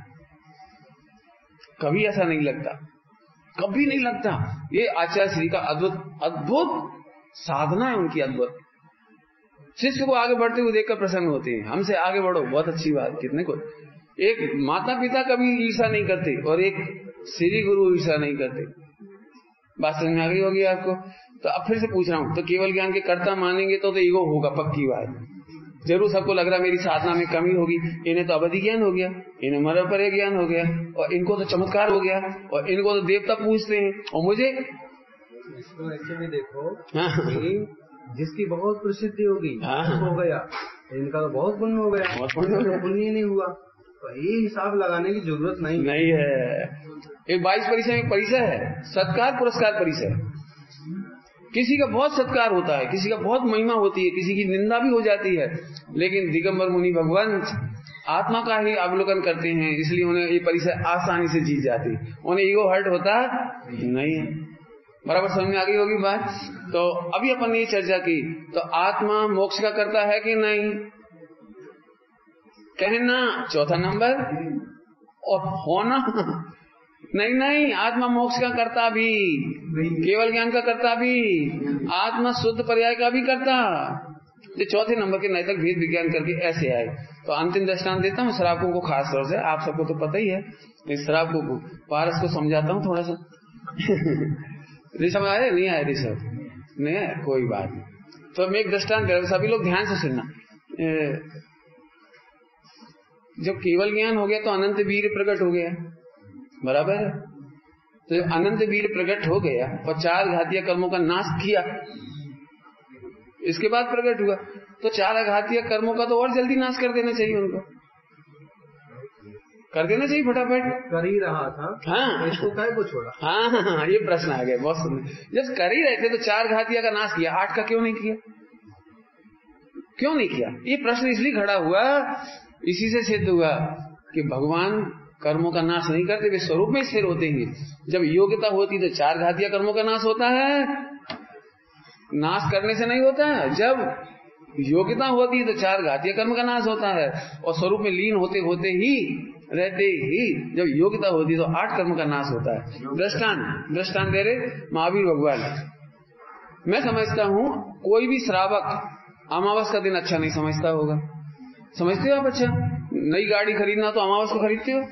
कभी ऐसा नहीं लगता, कभी नहीं लगता। ये आचार्य श्री का अद्भुत साधना है उनकी, अद्भुत। शिष्य को आगे बढ़ते हुए देखकर प्रसन्न होते हैं, हमसे आगे बढ़ो, बहुत अच्छी बात। कितने को एक माता पिता कभी ईर्षा नहीं करते और एक श्री गुरु ईर्षा नहीं करते। बात समझ में आ गई होगी आपको। तो अब फिर से पूछ रहा हूं, तो केवल ज्ञान के कर्ता मानेंगे तो ईगो होगा, पक्की बात। जरूर सबको लग रहा मेरी साधना में कमी होगी, इन्हें तो अवधि ज्ञान हो गया, इन्हें मर पर ज्ञान हो गया, और इनको तो चमत्कार हो गया, और इनको तो देवता पूछते हैं, और मुझे इसको ऐसे भी देखो कि जिसकी बहुत प्रसिद्धि होगी हो गया, इनका तो बहुत पुण्य हो गया, पुण्य नहीं हुआ। तो ये हिसाब लगाने की जरूरत नहीं है। एक 22 परिचय में परिचय है, सत्कार पुरस्कार परिचय। किसी का बहुत सत्कार होता है, किसी का बहुत महिमा होती है, किसी की निंदा भी हो जाती है, लेकिन दिगंबर मुनि भगवान आत्मा का ही अवलोकन करते हैं, इसलिए उन्हें ये परिचय आसानी से जीत जाती, उन्हें ईगो हर्ट होता नहीं है। बराबर समझ में आ गई होगी बात। तो अभी अपन ने ये चर्चा की, तो आत्मा मोक्ष का करता है कि नहीं, कहना चौथा नंबर, और होना नहीं, आत्मा मोक्ष का करता भी, केवल ज्ञान का करता भी, आत्मा शुद्ध पर्याय का भी करता। ये चौथे नंबर के नैतिक भेद विज्ञान करके ऐसे आए। तो अंतिम दृष्टांत देता हूँ श्रावकों को, खास तौर से आप सबको तो पता ही है, इस श्रावकों को पारस को समझाता हूँ थोड़ा सा। ऋषभ आए नहीं आए, ऋषभ नहीं आए, कोई बात नहीं। तो मैं एक दृष्टांत दे रहा हूं, सभी लोग ध्यान से सुनना। जब केवल ज्ञान हो गया तो अनंत वीर प्रकट हो गया, बराबर है। तो जब अनंत वीर प्रकट हो गया और 4 घातीय कर्मों का नाश किया, इसके बाद प्रकट हुआ, तो 4 घातीय कर्मों का तो और जल्दी नाश कर देना चाहिए, उनको कर देना चाहिए फटाफट। कर ही रहा था, हाँ, इसको काय को छोड़ा। हाँ, ये प्रश्न आ गया, बहुत सुंदर। जब कर ही रहे थे तो 4 घातिया का नाश किया, 8 का क्यों नहीं किया, क्यों नहीं किया? ये प्रश्न इसलिए खड़ा हुआ, इसी से सिद्ध हुआ कि भगवान कर्मों का नाश नहीं करते, वे स्वरूप में स्थिर होते हैं। जब योग्यता होती तो 4 घातिया कर्मों का नाश होता है, नाश करने से नहीं होता है। जब योग्यता होती है तो 4 घातिया कर्म का नाश होता है, और स्वरूप में लीन होते होते ही रहते ही जब योग्यता होती है तो 8 कर्म का नाश होता है। दृष्टांत दे रहे महावीर भगवान। मैं समझता हूँ कोई भी श्रावक अमावस का दिन अच्छा नहीं समझता होगा, समझते हो आप? अच्छा, नई गाड़ी खरीदना तो अमावस को खरीदते हो?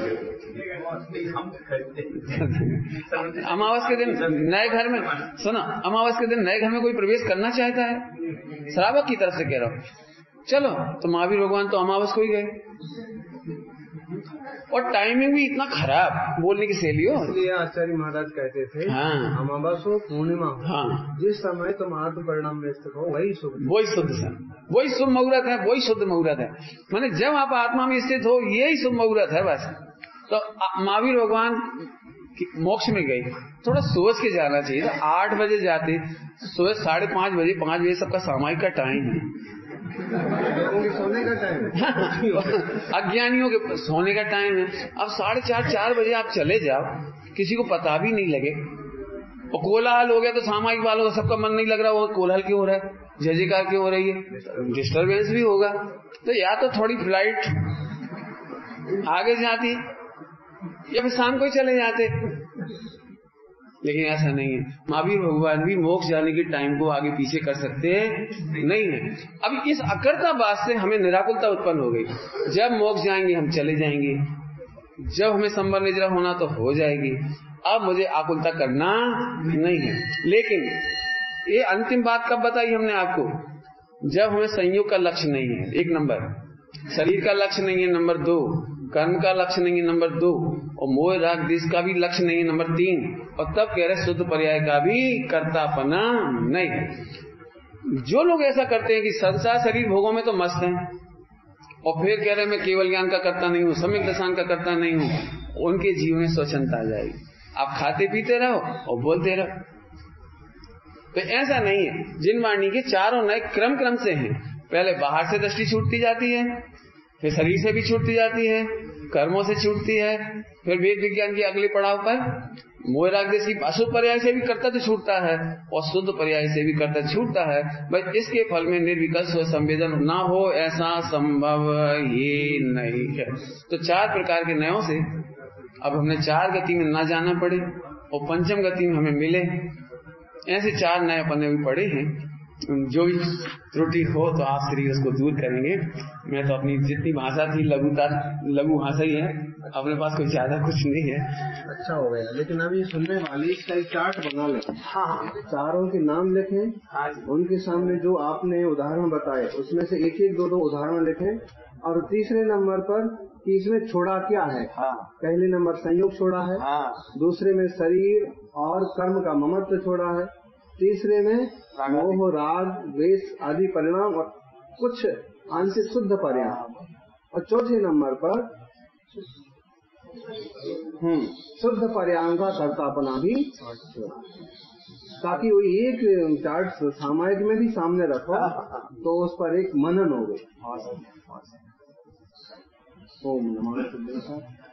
अमावस के दिन नए घर में, सुना, अमावस के दिन नए घर में कोई प्रवेश करना चाहता है? श्रावक की तरफ से कह रहा हूँ। चलो, तो महावीर भगवान तो अमावस को ही गए, और टाइमिंग भी इतना खराब बोलने की शैली हो। इसलिए आचार्य महाराज कहते थे, हाँ, अमावस हो पूर्णिमा हो, हाँ, जिस समय तुम आत्म परिणाम में स्थित हो वही शुभ वही शुभ मुहूर्त है, वही शुद्ध मुहूर्त है। माने जब आप आत्मा में स्थित हो यही शुभ मुहूर्त है बस। तो महावीर भगवान मोक्ष में गए, थोड़ा सोच के जाना चाहिए। 8 बजे जाते, सुबह 5:30 बजे, 5 बजे सबका सामायिक का टाइम है, सोने का टाइम, अज्ञानियों के सोने का टाइम है। अब 4:30 बजे आप चले जाओ, किसी को पता भी नहीं लगे, और कोलाहल हो गया तो सामायिक वालों का सबका मन नहीं लग रहा, वो कोलाहल क्यों हो रहा है, जय जयकार क्यों हो रही है, डिस्टर्बेंस भी होगा। तो या तो थोड़ी फ्लाइट आगे जाती या फिर शाम को ही चले जाते, लेकिन ऐसा नहीं है। महावीर भगवान भी मोक्ष जाने के टाइम को आगे पीछे कर सकते नहीं है। अब इस अकर्ता बात से हमें निराकुलता उत्पन्न हो गई। जब मोक्ष जाएंगे हम चले जाएंगे, जब हमें संबर निद्रा होना तो हो जाएगी। अब मुझे आकुलता करना नहीं है। लेकिन ये अंतिम बात कब बताई हमने आपको? जब हमें संयोग का लक्ष्य नहीं है, 1 नंबर, शरीर का लक्ष्य नहीं है, नंबर 2, कर्म का लक्ष्य नहीं है, नंबर 2, और मोह राग द्वेष का भी लक्ष्य नहीं है, नंबर 3, और तब कह रहे शुद्ध पर्याय का भी कर्तापना नहीं। जो लोग ऐसा करते हैं कि संसार शरीर भोगों में तो मस्त हैं और फिर कह रहे मैं केवल ज्ञान का करता नहीं हूँ, सम्यक दर्शन का करता नहीं हूँ, उनके जीवन में स्वच्छता आ जाएगी। आप खाते पीते रहो और बोलते रहो। तो ऐसा नहीं है। जिन वाणी के चारों नए क्रम क्रम से हैं। पहले बाहर से दृष्टि छूटती जाती है, फिर शरीर से भी छूटती जाती है, कर्मों से छूटती है, फिर वेद विज्ञान के अगले पड़ाव पर मोह राग द्वेष की अशुद्ध पर्याय से भी कर्तव्य छूटता है और शुद्ध पर्याय से भी कर्तव्य छूटता है। बस इसके फल में निर्विकल्प संवेदन ना हो ऐसा संभव ही नहीं है। तो 4 प्रकार के नयों से अब हमने 4 गति में ना जाना पड़े और पंचम गति में हमें मिले, ऐसे 4 नए अपने भी पड़े हैं। जो भी त्रुटि हो तो आप श्री उसको दूर करेंगे। मैं तो अपनी जितनी भाषा थी लघु भाषा ही है, अपने पास कोई ज्यादा कुछ नहीं है। अच्छा हो गया, लेकिन अभी सुनने वाली इसका एक चार्ट बना लें। हाँ, चारों के नाम लिखें। हाँ, उनके सामने जो आपने उदाहरण बताए उसमें से 1-1, 2-2 उदाहरण लिखें और तीसरे नंबर पर कि इसमें छोड़ा क्या है। हाँ, पहले नंबर संयोग छोड़ा है। हाँ, दूसरे में शरीर और कर्म का ममत्व छोड़ा है, तीसरे में मोह राग द्वेष आदि परिणाम और कुछ आंशिक शुद्ध परिणाम, और चौथे नंबर पर शुद्ध परिणाम का कर्तापना भी, ताकि वो एक चार्ट सामायिक में भी सामने रखो तो उस पर एक मनन हो गए। ओम नमः शिवाय।